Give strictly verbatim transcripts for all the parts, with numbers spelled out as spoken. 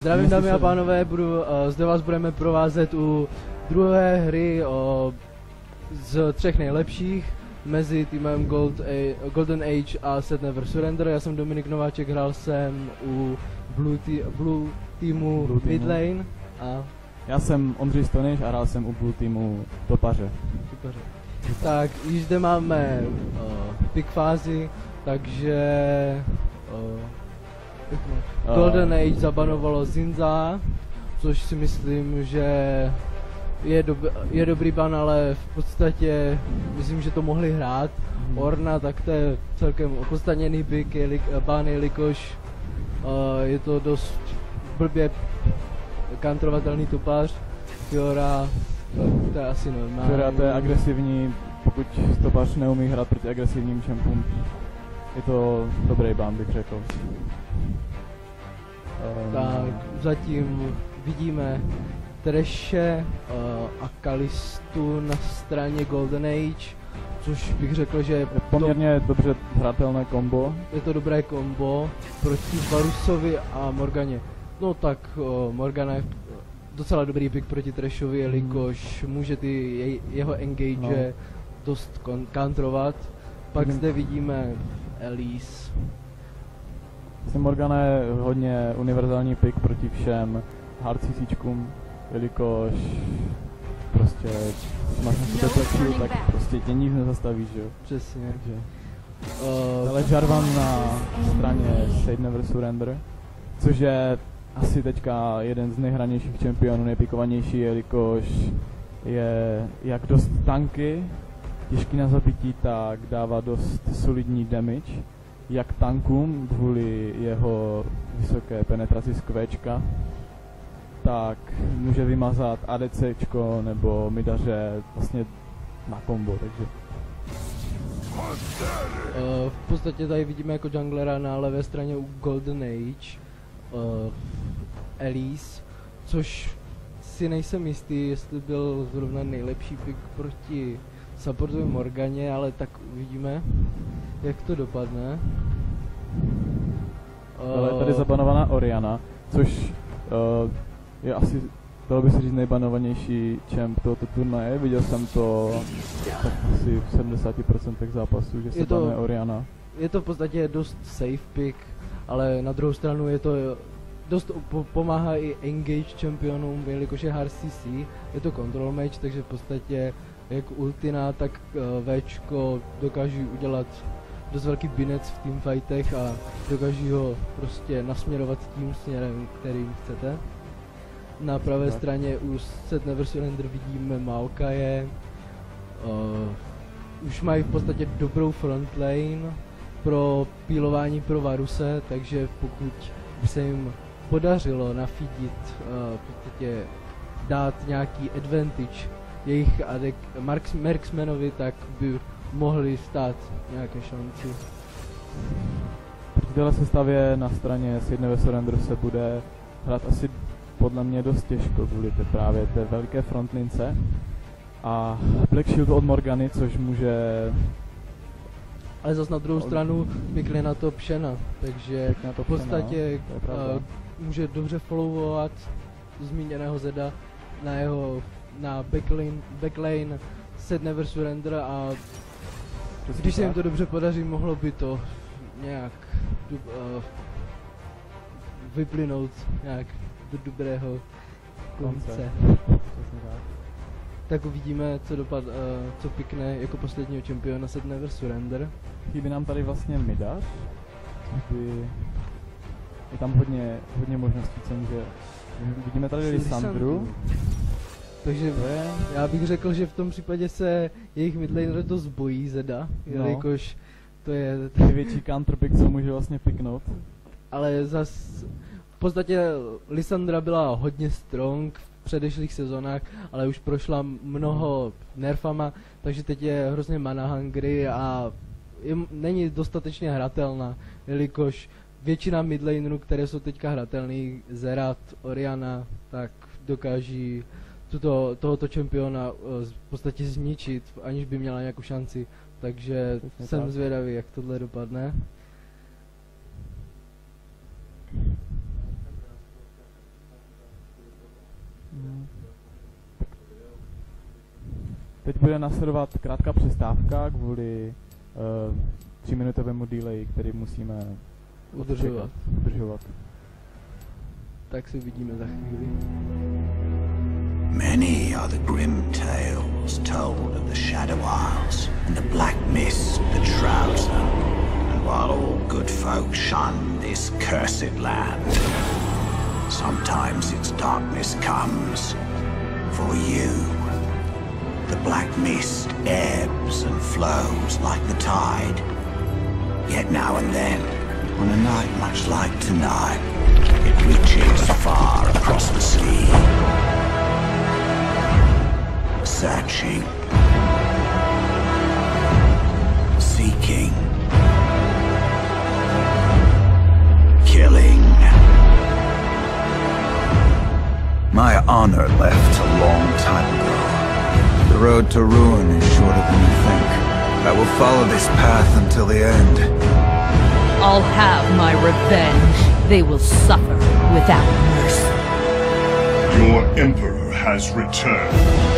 Zdravím dámy a pánové, budu, uh, zde vás budeme provázet u druhé hry uh, z třech nejlepších mezi týmem Gold A Golden Age a Set Never Surrender. Já jsem Dominik Nováček, hrál jsem u Blue, tý Blue týmu Blue Mid Lane a... Já jsem Ondřej Stonyš a hrál jsem u Blue týmu Topaře. Topaře. Tak, již zde máme uh, pick fázi, takže... Uh, Uh, Golden Age zabanovalo Zinza, což si myslím, že je, dob je dobrý ban, ale v podstatě myslím, že to mohli hrát. Hmm. Orna, tak to je celkem opodstatněný pick, je ban, jelikož uh, je to dost blbě kantrovatelný topář. Fiora, to, to je asi normální. Fiora to je agresivní, pokud topář neumí hrát proti agresivním čempům. Je to dobrý ban, bych řekl. Tak, zatím vidíme Threshe uh, a Kalistu na straně Golden Age, což bych řekl, že je poměrně to, dobře hratelné kombo. Je to dobré kombo proti Varusovi a Morganě. No tak uh, Morgana je docela dobrý pick proti Threshovi, jelikož hmm. může ty jej, jeho engage no. dost counterovat. Pak hmm. zde vidíme Elise. Morgana je hodně univerzální pick proti všem hard CCčkům, jelikož prostě máš na sebe plexil, tak prostě tě nic nezastavíš, jo? Přesně. Takže. Uh, ale Jarvan na straně Set Never Surrender, což je asi teďka jeden z nejhranějších čempionů, nejpikovanější, jelikož je jak dost tanky, těžký na zabití, tak dává dost solidní damage. Jak tankům kvůli jeho vysoké penetraci z kvéčka, tak může vymazat ADCčko nebo midaře vlastně na kombo, takže... Uh, v podstatě tady vidíme jako junglera na levé straně u Golden Age uh, Elise, což si nejsem jistý, jestli byl zrovna nejlepší pick proti supportovi Morganě, ale tak uvidíme, jak to dopadne. Ale je tady zabanovaná Orianna, což uh, je asi, dalo by se říct, nejbanovanější champ tohoto turnaje. Viděl jsem to tak asi v sedmdesáti procentech zápasů, že se je to, banuje Orianna. Je to v podstatě dost safe pick, ale na druhou stranu je to dost po pomáhá i engage championům, jelikož je hard C C, je to control match, takže v podstatě jak ultina, tak uh, Včko dokáží udělat dost velký binec v teamfightech a dokáží ho prostě nasměrovat tím směrem, kterým chcete. Na pravé tak. straně u Set Never Surrender vidíme Maokaje. Uh, už mají v podstatě dobrou frontlane pro pílování pro Varuse, takže pokud by se jim podařilo nafeedit, uh, v podstatě dát nějaký advantage jejich adek marksmanovi, tak by mohli stát nějaké šanci. Proti téhle sestavě na straně Set Never Surrender se bude hrát asi podle mě dost těžko kvůli té právě té velké frontlince a Black Shield od Morgany, což může... Ale zase na druhou od... stranu pěkně na to Pšena, takže to v podstatě uh, může dobře followovat zmíněného Zeda na jeho na backlane, backlane Set Never Surrender a když se jim to dobře podaří, mohlo by to nějak uh, vyplynout nějak do dobrého konce. Tak uvidíme, co dopad, uh, co pikne jako posledního čempiona Set Never Surrender. Chybí nám tady vlastně Midař. Je tam hodně, hodně možností, co může... Vidíme tady Lissandru. Takže já bych řekl, že v tom případě se jejich midlaner dost bojí Zeda, no. jelikož to je... největší counterpick, co může vlastně piknout. Ale zas v podstatě Lissandra byla hodně strong v předešlých sezónách, ale už prošla mnoho nerfama, takže teď je hrozně mana hungry a je, není dostatečně hratelná, jelikož většina midlanerů, které jsou teďka hratelný, Zerat, Orianna, tak dokáží tuto, tohoto čempiona uh, v podstatě zničit, aniž by měla nějakou šanci, takže Přesně jsem tak. zvědavý, jak tohle dopadne. Hmm. Teď bude následovat krátká přestávka kvůli uh, tříminutovému delay, který musíme udržovat. udržovat. Tak se vidíme za chvíli. Many are the grim tales told of the Shadow Isles and the black mist that shrouds them. And while all good folk shun this cursed land, sometimes its darkness comes for you. The black mist ebbs and flows like the tide. Yet now and then, on a night much like tonight, it reaches far across the sea. Searching. Seeking. Killing. My honor left a long time ago. The road to ruin is shorter than you think. I will follow this path until the end. I'll have my revenge. They will suffer without mercy. Your Emperor has returned.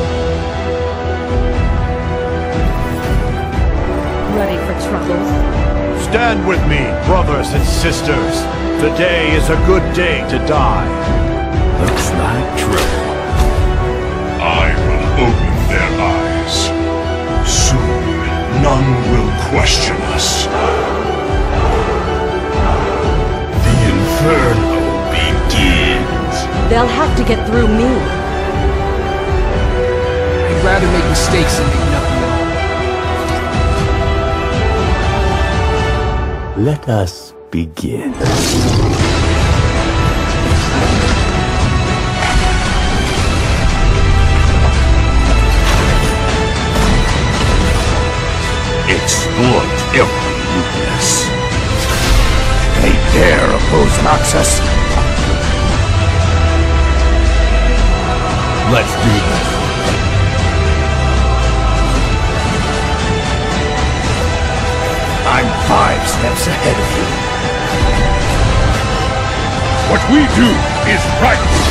Ready for trouble? Stand with me, brothers and sisters. Today is a good day to die. Looks like trouble. I will open their eyes. Soon, none will question us. The Inferno begins. They'll have to get through me. I'd rather make mistakes than make nothing at all. Let us begin. Exploit every weakness. They dare oppose Noxus. Let's do this. I'm five steps ahead of you. What we do is right.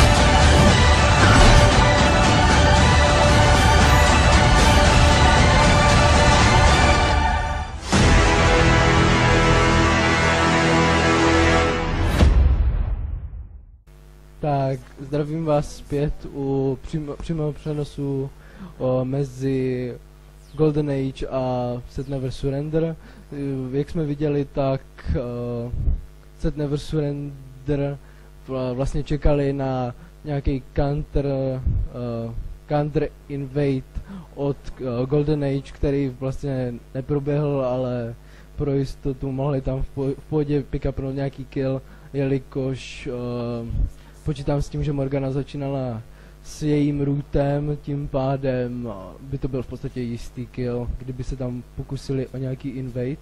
Tak, zdravím vás zpět u přímo, přímého přenosu o, mezi Golden Age a Set Never Surrender. Jak jsme viděli, tak uh, Set Never Surrender vlastně čekali na nějaký counter, uh, counter invade od uh, Golden Age, který vlastně neproběhl, ale pro jistotu mohli tam v, po- v pohodě pick up nějaký kill, jelikož uh, počítám s tím, že Morgana začínala s jejím rootem, tím pádem by to byl v podstatě jistý kill, kdyby se tam pokusili o nějaký invade.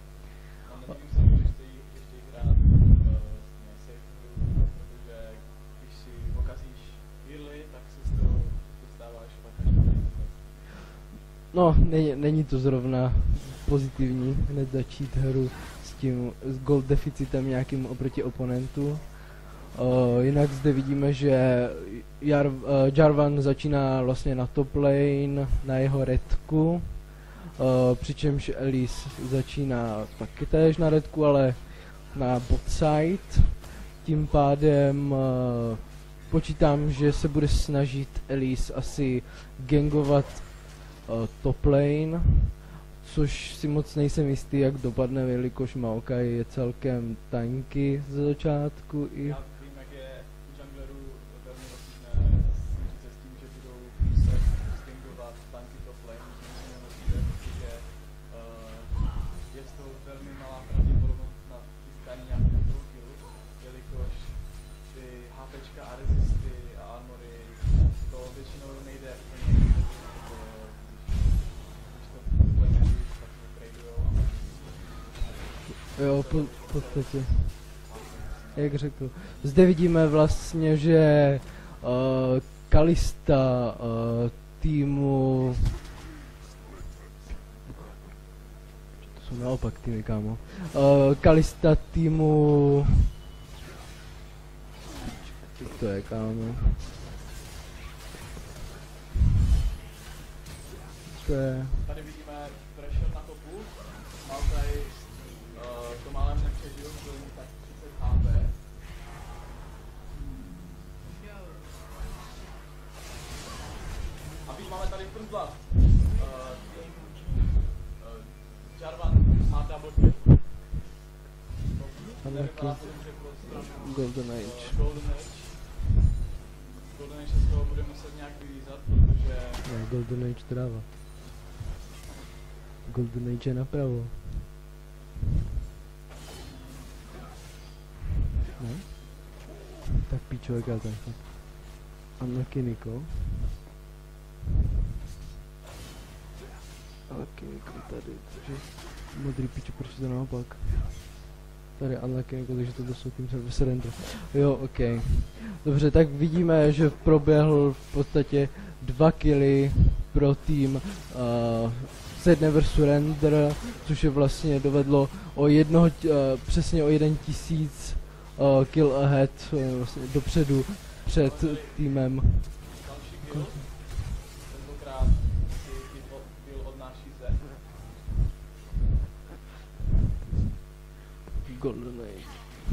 No, není, není to zrovna pozitivní hned začít hru s tím s gold deficitem nějakým oproti oponentu. Uh, jinak zde vidíme, že Jar, uh, Jarvan začíná vlastně na top lane, na jeho redku, uh, přičemž Elise začíná taky též na redku, ale na bot side. Tím pádem uh, počítám, že se bude snažit Elise asi gangovat uh, top lane, což si moc nejsem jistý, jak dopadne, jelikož Maokai je celkem tanky ze začátku i jo, po, v podstatě, jak řekl. Zde vidíme vlastně, že uh, Kalista uh, týmu... To jsou naopak týmy, kámo. Uh, Kalista týmu... Jak to je, kámo? to je... Tady vidíme pressure na topu. Maokai uh, to málem nepřežil, byl mu tak třicet há pé. A víc máme tady First Blood. Uh, tým uh, Jarvan má double kill. Golden Age. Golden Age. Golden Age se z toho bude muset nějak vylízat, protože... Ne, Golden Age tráva. Golden Age je napravo. Ne? Tak píčo, jaká ten fakt. Unlucky Niko. Unlucky Niko tady, takže... Modrý píčo, proč je to naopak? Tady Unlucky Niko, takže to jsou tým Service Surrender. Jo, ok. Dobře, tak vidíme, že proběhl v podstatě dva killy pro tým uh, Set Never Surrender, což je vlastně dovedlo o jednoho, uh, přesně o jeden tisíc uh, kill ahead, uh, vlastně dopředu před týmem. Další kill. Tentokrát si kill odnáší Zed. Golden Age.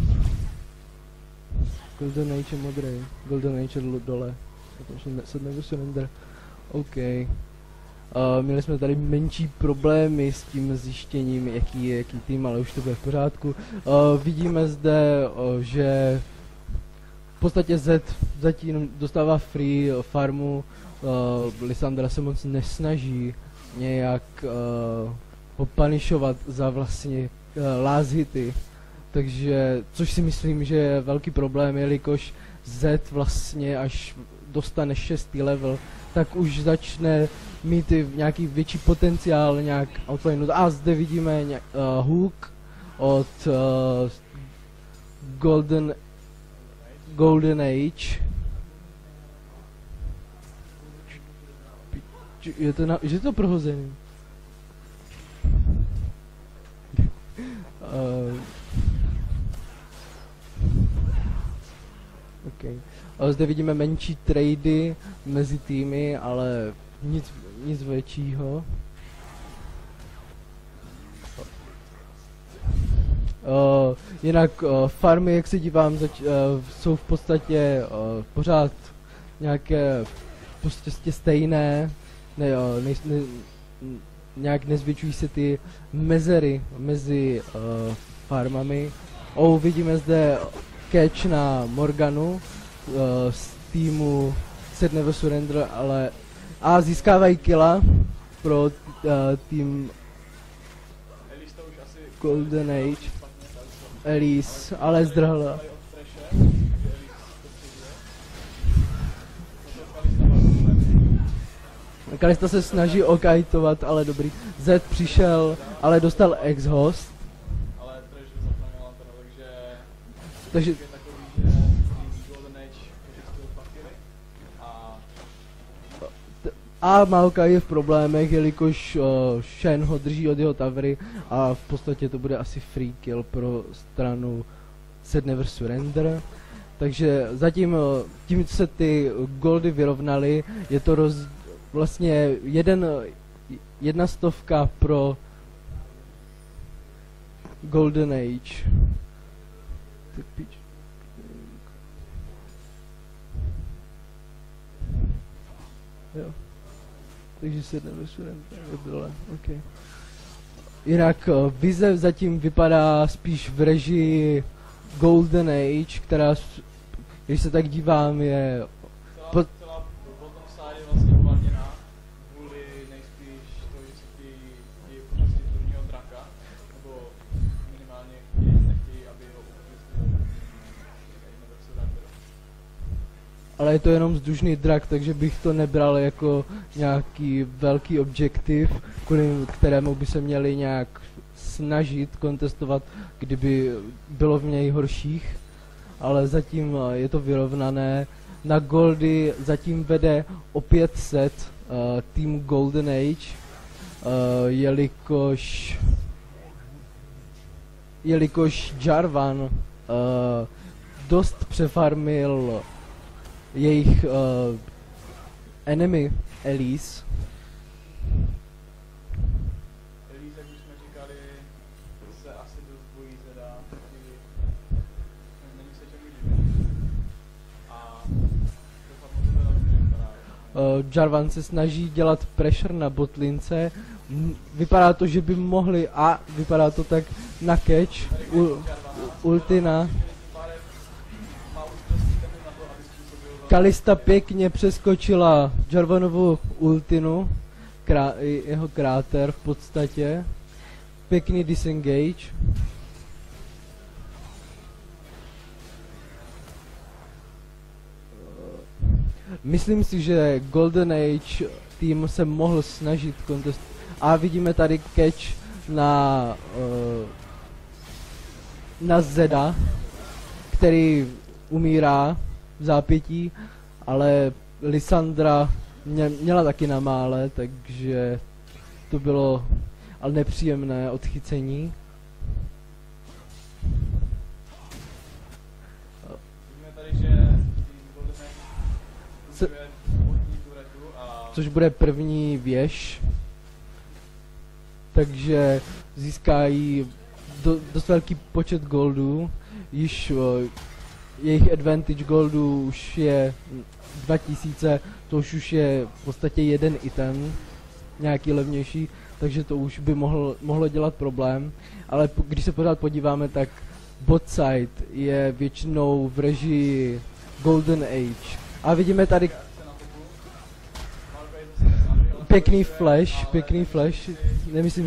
Golden Age je modrý, Golden Age je dole. Set Never Surrender. OK. Uh, měli jsme tady menší problémy s tím zjištěním, jaký je jaký tým, ale už to bude v pořádku. Uh, vidíme zde, uh, že v podstatě Zed zatím dostává free farmu. Uh, Lissandra se moc nesnaží nějak uh, popanišovat za vlastně uh, last hity. Takže, což si myslím, že je velký problém, jelikož Zed vlastně až dostane šestý level, tak už začne mít i nějaký větší potenciál nějak outlinut. A zde vidíme nějak, uh, hook od uh, Golden Golden Age. Je to, na, je to prohozený. uh, Okay. Ale zde vidíme menší trady mezi týmy, ale nic, nic většího. Uh, jinak uh, farmy, jak se dívám, zač, uh, jsou v podstatě uh, pořád nějaké prostě stejné, ne, uh, ne, ne, nějak nezvětšují se ty mezery mezi uh, farmami. Oh, vidíme zde catch na Morganu uh, z týmu Set Never Surrender, ale a získávají killa pro uh, tým Golden Age. Elise, ale zdrhla. Kalista se snaží okajtovat, ale dobrý. Zed přišel, ale dostal exhaust. Takže a Maokai je v problémech, jelikož uh, Shen ho drží od jeho tavery a v podstatě to bude asi free kill pro stranu Set Never Surrender. Takže zatím tím se ty goldy vyrovnaly, je to roz, vlastně jeden, jedna stovka pro Golden Age. Jo. Takže se Never Surrender je dole, ok. Jinak uh, vize zatím vypadá spíš v režii Golden Age, která, když se tak dívám, je... Celá, celá bottom side je vlastně uvalněná kvůli nejspíš to, že se chtějí počastit prvního draka, nebo minimálně chtějí, nechtějí, aby ho upustili Never Surrender. Ale je to jenom vzdušný drak, takže bych to nebral jako nějaký velký objektiv, kvůli kterému by se měli nějak snažit kontestovat, kdyby bylo v něj horších. Ale zatím je to vyrovnané. Na goldy zatím vede opět set uh, tým Golden Age, uh, jelikož jelikož Jarvan uh, dost přefarmil jejich uh, enemy Elise. Jarvan se snaží dělat pressure na botlince. M- vypadá to, že by mohli, a vypadá to tak na catch, u, ultina. Kalista pěkně přeskočila Jarvanovu ultinu, krá, jeho kráter v podstatě. Pěkný disengage. Myslím si, že Golden Age tým se mohl snažit contest. A vidíme tady catch na uh, na Zeda, který umírá v zápětí, ale Lissandra mě, měla taky na mále, takže to bylo ale nepříjemné odchycení. Vidíme tady, že Co, což bude první věž, takže získají do, dost velký počet goldů. Již uh, jejich advantage goldů už je dva tisíce, to už, už je v podstatě jeden item, nějaký levnější, takže to už by mohl, mohlo dělat problém. Ale p- když se pořád podíváme, tak bot side je většinou v režii Golden Age. A vidíme tady pěkný flash, pěkný flash, nemyslím,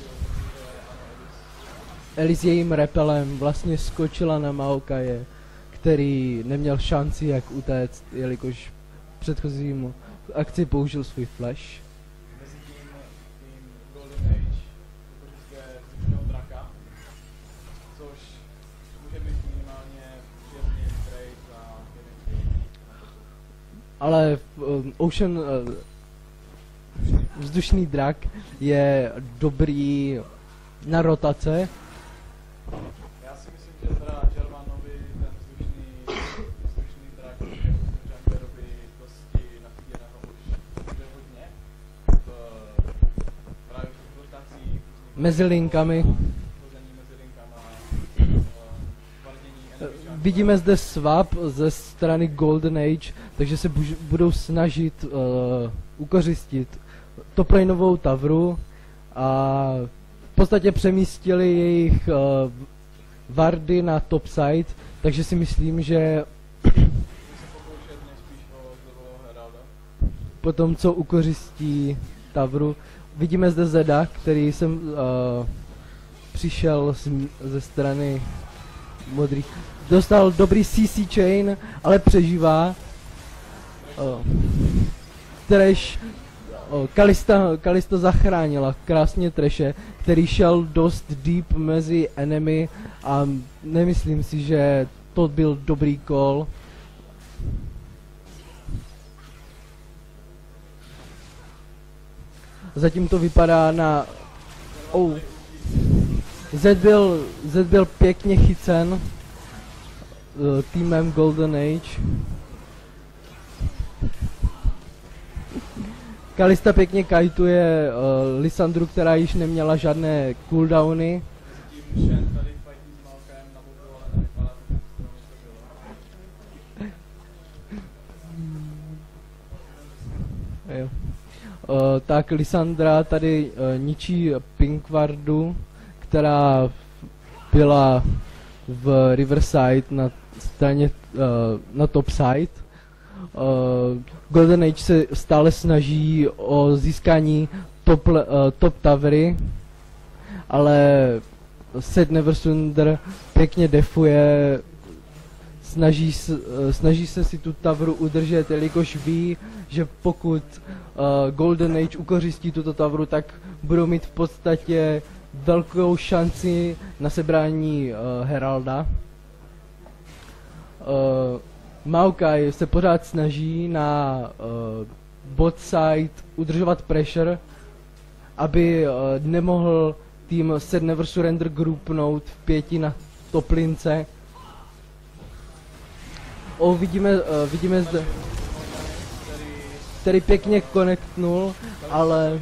Elise jejím repelem vlastně skočila na Maokaje, který neměl šanci jak utéct, jelikož v předchozím akci použil svůj flash. Mezi tím, tím Golden Age vykořistuje vzdušného draka, což může být minimálně příjemný trade za jeden trade. Ale um, Ocean uh, vzdušný drak je dobrý na rotace. Já si myslím, že teda Jarvanovi ten vzdušný, vzdušný drak junglerovi dosti nafíděného už bude hodně v právě v těch rotacích Mezi linkami. chození mezi linkama, vardění enemy jungle. Vidíme zde swap ze strany Golden Age, takže se buž, budou snažit uh, ukořistit toplaneovou tavru a v podstatě přemístili jejich uh, vardy na top side, takže si myslím, že po tom, co ukořistí tavru, vidíme zde Zeda, který jsem uh, přišel z, ze strany modrých. Dostal dobrý C C chain, ale přežívá. Uh, Trash, uh, Kalista, Kalista zachránila krásně Trashe, který šel dost deep mezi enemy a nemyslím si, že to byl dobrý call. Zatím to vypadá na... Oh. Zed byl, Zed byl pěkně chycen uh, týmem Golden Age. Kalista pěkně kajtuje uh, Lissandru, která již neměla žádné cooldowny. Jo. Uh, tak Lissandra tady uh, ničí Pinkwardu, která byla v Riverside na straně uh, na top side. Uh, Golden Age se stále snaží o získání top, uh, top towery, ale Set Neversunder pěkně defuje, snaží, s, uh, snaží se si tu tavru udržet, jelikož ví, že pokud uh, Golden Age ukořistí tuto tavru, tak budou mít v podstatě velkou šanci na sebrání uh, Heralda. Uh, Maokai se pořád snaží na uh, bot side udržovat pressure, aby uh, nemohl tým Set Never Surrender groupnout v pěti na toplince. O, vidíme, uh, vidíme zde, který pěkně connectnul, ale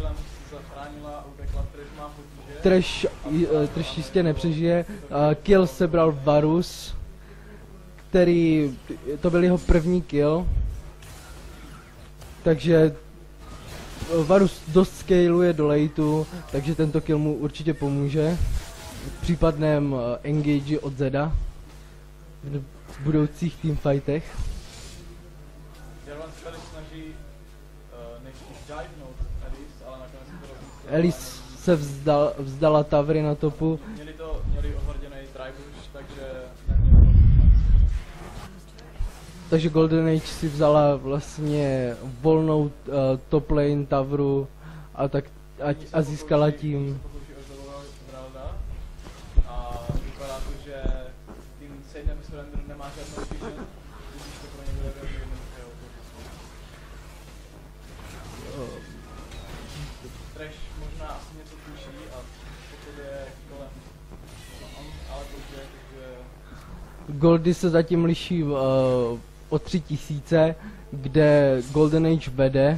Trash, uh, Trash jistě nepřežije. Uh, kill sebral Varus, který, to byl jeho první kill. takže Varus dost scaluje do lateu, takže tento kill mu určitě pomůže v případném uh, engage od Zeda v budoucích teamfightech. Jarvan se tady snaží uh, nejspíš divenout Elise, ale nakonec se to rozmyslel. Elise se vzdal, vzdala Tavry na topu. Měli to, měli ohroděný Drybush, takže neměli to. Takže Golden Age si vzala vlastně volnou uh, top lane Tavru a tak ať, a získala tím. A vypadá to, že tým Sage Never Surrender nemá žádnou vision, když to pro ně bude velmi jednoduché. Trash možná asi něco tuší a pokud je kolem, on ale to je, takže... Goldy se zatím liší uh, o tři tisíce, kde Golden Age vede.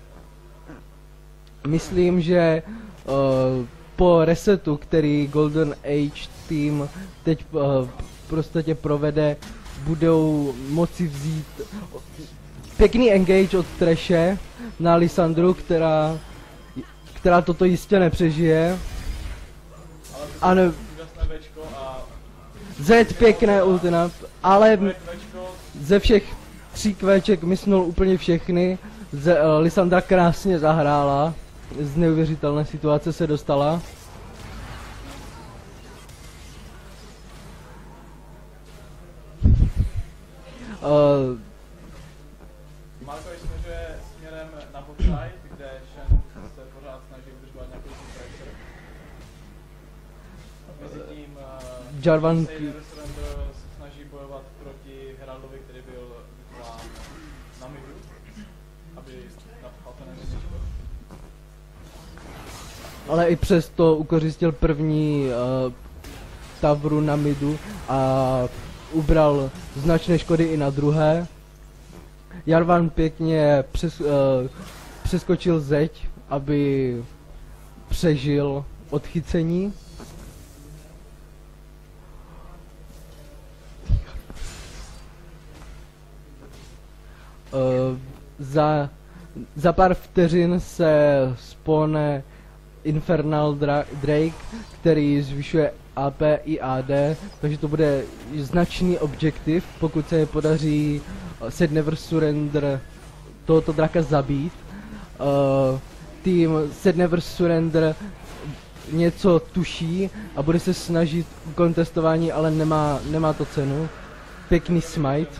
Myslím, že uh, po resetu, který Golden Age tým teď uh, prostě provede, budou moci vzít pěkný engage od Trashe na Lissandru, která, která toto jistě nepřežije. A ne... Z pěkné ultina, ale ze všech tří kvéček mysnul úplně všechny. Z, uh, Lissandra krásně zahrála, z neuvěřitelné situace se dostala. Uh, Marko směřuje směrem na botside, kde Shen se pořád snaží udržovat nějakou pressure. Mezitím uh, Jarvan Sage Never Surrender se snaží bojovat proti Heraldovi, který byl vyvolán na midu, aby napchal ten enemičko. ale i přesto ukořistil první uh, Tavru na midu a ubral značné škody i na druhé. Jarvan pěkně přes, uh, přeskočil zeď, aby přežil odchycení. Uh, za, za pár vteřin se spawne Infernal Dra Drake, který zvyšuje A P i A D, takže to bude značný objektiv, pokud se podaří uh, Sage Never Surrender tohoto draka zabít. Uh, tým Sage Never Surrender něco tuší a bude se snažit o kontestování, ale nemá, nemá to cenu. Pěkný smite.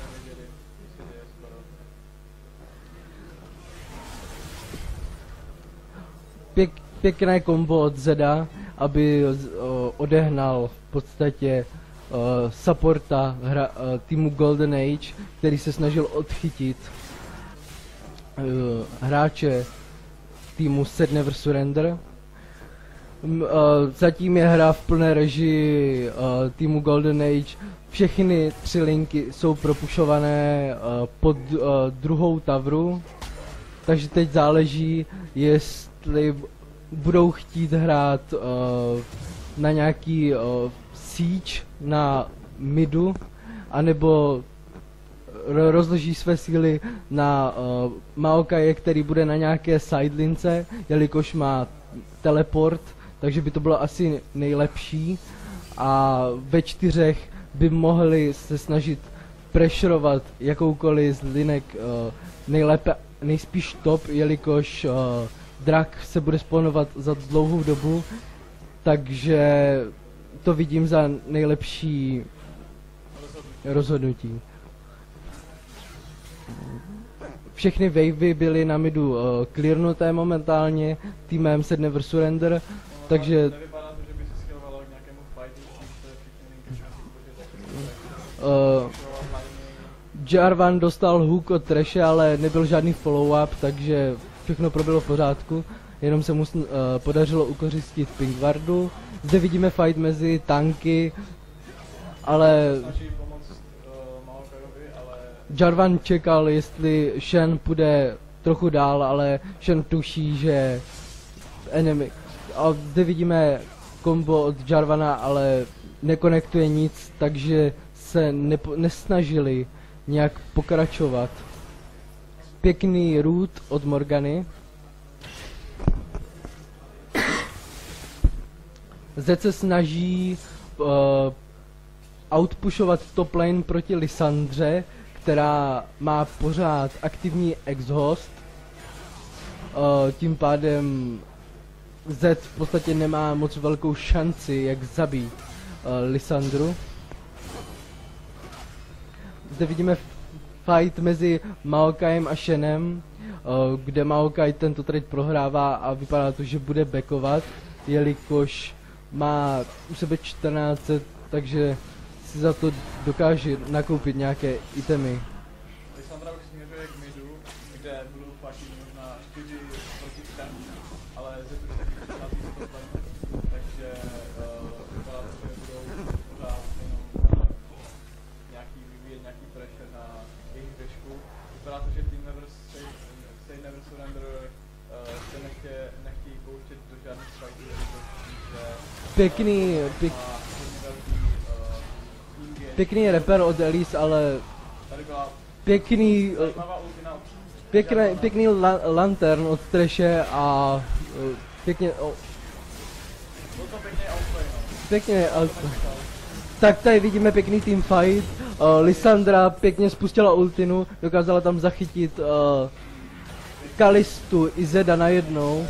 Pěk, pěkné kombo od Zeda, aby uh, odehnal v podstatě uh, supporta hra, uh, týmu Golden Age, který se snažil odchytit uh, hráče týmu Sage Never Surrender. M, uh, zatím je hra v plné režii uh, týmu Golden Age. Všechny tři linky jsou propušované uh, pod uh, druhou Tavru, takže teď záleží, jestli budou chtít hrát uh, na nějaký uh, siege na midu, anebo rozloží své síly na uh, Maokaje, který bude na nějaké sidelince, jelikož má teleport, takže by to bylo asi nejlepší. A ve čtyřech by mohli se snažit pressurovat jakoukoliv z linek uh, nejlépe, nejspíš top, jelikož uh, drak se bude spawnovat za dlouhou dobu, takže to vidím za nejlepší rozhodnutí. Všechny wavy byly na midu uh, clearnuté momentálně týmem Sage Never Surrender, takže uh, Jarvan dostal hook od Trashe, ale nebyl žádný follow-up, takže všechno proběhlo v pořádku, jenom se mu uh, podařilo ukořistit Pinkwardu. Zde vidíme fight mezi tanky, ale Jarvan čekal, jestli Shen půjde trochu dál, ale Shen tuší, že enemy. A zde vidíme kombo od Jarvana, ale nekonektuje nic, takže se nepo, nesnažili nějak pokračovat. pěkný root od Morgany. Zed se snaží uh, outpushovat top lane proti Lysandře, která má pořád aktivní exhaust. Uh, tím pádem Zed v podstatě nemá moc velkou šanci, jak zabít uh, Lysandru. Zde vidíme fight mezi Maokaijem a Shenem, uh, kde Maokai tento trade prohrává a vypadá to, že bude backovat, jelikož má u sebe čtrnáct set, takže si za to dokáže nakoupit nějaké itemy. Lysandra už směřuje k midu, kde budou platit možná čtyři proti třem, ale Zed bude taky přichází z toplem, takže uh, vypadá to, že budou pořád jenom uh, nějaký vyvíjet nějaký pressure na jejich řešku. Vypadá to, že Team Never Say, say Never Surrender uh, se nechtě, nechtějí pouštět do žádných fightů, že Pěkný, pěk, pěkný rapper od Elise, ale pěkný, pěkný, pěkný la, lantern od Trashe a uh, pěkně, oh, pěkně outplay. Tak tady vidíme pěkný team fight, uh, Lysandra pěkně spustila ultinu, dokázala tam zachytit uh, Kalistu i Zeda najednou.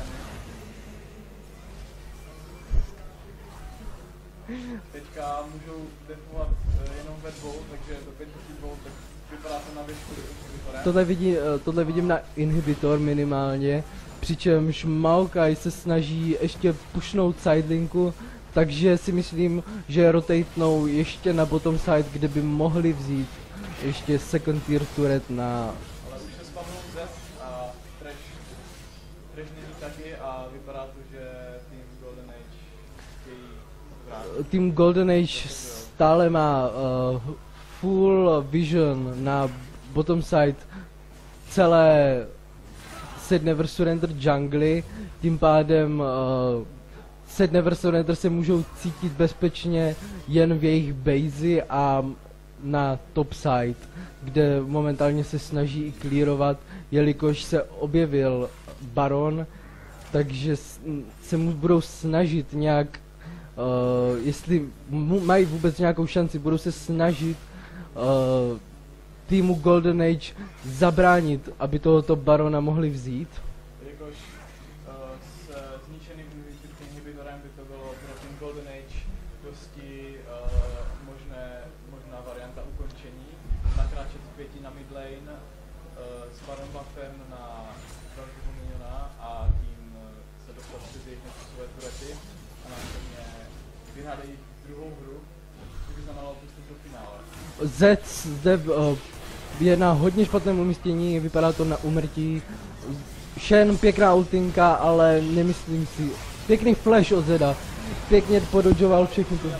Teďka můžou defovat uh, jenom ve dvou, takže do pět dvou, tak vypadá to na většku inhibitorem. Tohle, vidí, uh, tohle vidím na inhibitor minimálně, přičemž Maokai se snaží ještě pushnout sidelinku, takže si myslím, že rotatenou ještě na bottom side, kde by mohli vzít ještě second tier turret na... Ale už se spavnul Zed a Trash, Trash není taky a vypadá to, že Team Golden Age chtějí vrátit. Team Golden Age stále má uh, full vision na bottom side celé Set Never Surrender jungly, tím pádem uh, Set Never Surrender se můžou cítit bezpečně jen v jejich base a na top side, kde momentálně se snaží i clearovat, jelikož se objevil Baron, takže se mu budou snažit nějak, uh, jestli mají vůbec nějakou šanci, budou se snažit uh, týmu Golden Age zabránit, aby tohoto Barona mohli vzít. Jakož uh, s zničeným inhibitorem by to bylo pro Team Golden Age dosti uh, možné, možná varianta ukončení. Nakráčet z pěti na mid lane uh, s Baron buffem na dalšího miniona a tím uh, se dostat přes jejich nečasové turety a následně vyhrát jejich druhou hru, což by znamenalo postup do finále. Zed zde uh, je na hodně špatném umístění, vypadá to na úmrtí. Shen pěkná ultinka, ale nemyslím si. Pěkný flash od Zeda. Pěkně pododžoval všechny to.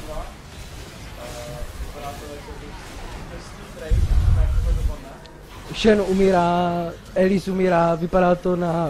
Shen umírá, Elise umírá, vypadá to na...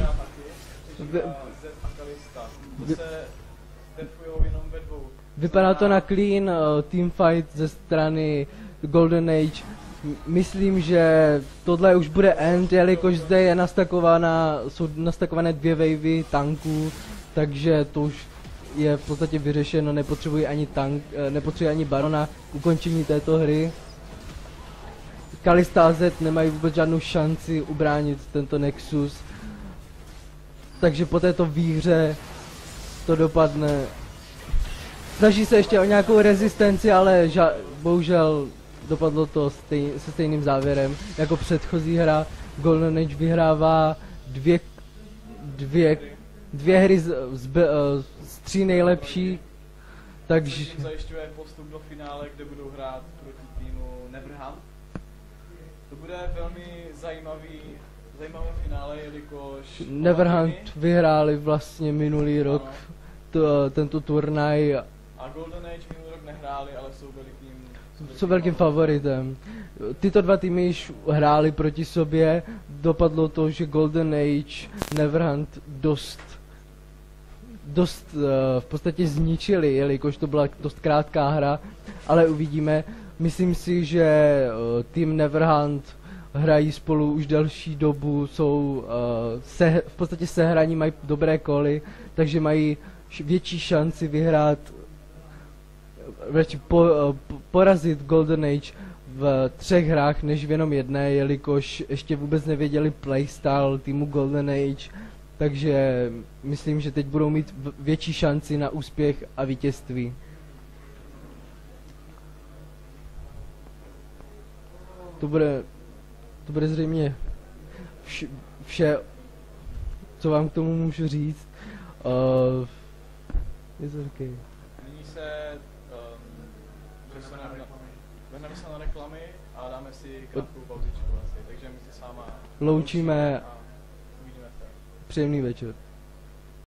Vypadá to na clean uh, teamfight ze strany Golden Age. Myslím, že tohle už bude end, jelikož zde je nastakována, jsou nastakované dvě wavy tanků, takže to už je v podstatě vyřešeno, nepotřebují ani tank, nepotřebují ani Barona k ukončení této hry. Kalista a Zed nemají vůbec žádnou šanci ubránit tento Nexus, takže po této výhře to dopadne. Snaží se ještě o nějakou rezistenci, ale ža bohužel dopadlo to stej se stejným závěrem jako předchozí hra. Golden Age vyhrává dvě, dvě, dvě hry z, z, z tří nejlepší, takže... Zajišťuje postup do finále, kde budou hrát proti týmu Neverhunt. To bude velmi zajímavý, zajímavé finále, jelikož... Neverhunt vyhráli vlastně minulý rok to, tento turnaj. A Golden Age minulý rok nehráli, ale jsou velikým... Jsou velkým favoritem. Tyto dva týmy již hráli proti sobě, dopadlo to, že Golden Age Neverhunt dost, dost uh, v podstatě zničili, jelikož to byla dost krátká hra, ale uvidíme. Myslím si, že uh, tým Neverhunt hrají spolu už delší dobu, jsou uh, se, v podstatě sehraní, mají dobré koly, takže mají š- větší šanci vyhrát, po, uh, porazit Golden Age v třech hrách než v jenom jedné, jelikož ještě vůbec nevěděli playstyle týmu Golden Age, takže myslím, že teď budou mít větší šanci na úspěch a vítězství. To bude, to bude zřejmě vš, vše, co vám k tomu můžu říct. Uh, je to okay. Nyní se vrhneme se na reklamy a dáme si krátkou pauzičku asi, takže my se s váma loučíme a uvidíme se. Příjemný večer.